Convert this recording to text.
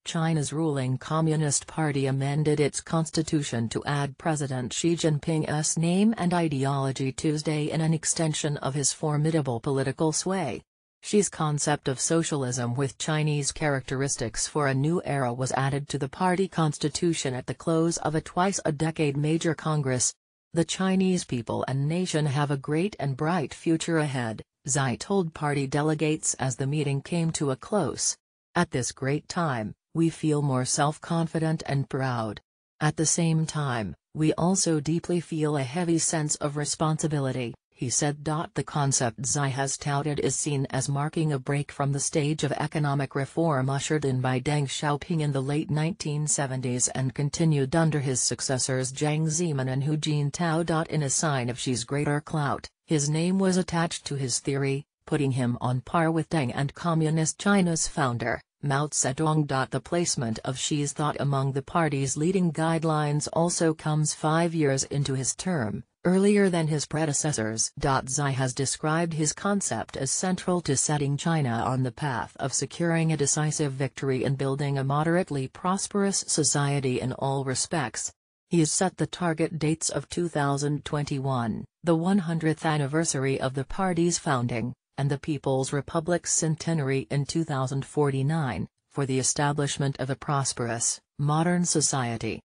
China's ruling Communist Party amended its constitution to add President Xi Jinping's name and ideology Tuesday in an extension of his formidable political sway. Xi's concept of socialism with Chinese characteristics for a new era was added to the party constitution at the close of a twice-a-decade major congress. The Chinese people and nation have a great and bright future ahead, Xi told party delegates as the meeting came to a close. At this great time, we feel more self-confident and proud. At the same time, we also deeply feel a heavy sense of responsibility, he said. The concept Xi has touted is seen as marking a break from the stage of economic reform ushered in by Deng Xiaoping in the late 1970s and continued under his successors Jiang Zemin and Hu Jintao. In a sign of Xi's greater clout, his name was attached to his theory, putting him on par with Deng and Communist China's founder, Mao Zedong. The placement of Xi's thought among the party's leading guidelines also comes 5 years into his term, earlier than his predecessors. Xi has described his concept as central to setting China on the path of securing a decisive victory and building a moderately prosperous society in all respects. He has set the target dates of 2021, the 100th anniversary of the party's founding, and the People's Republic's centenary in 2049, for the establishment of a prosperous, modern society.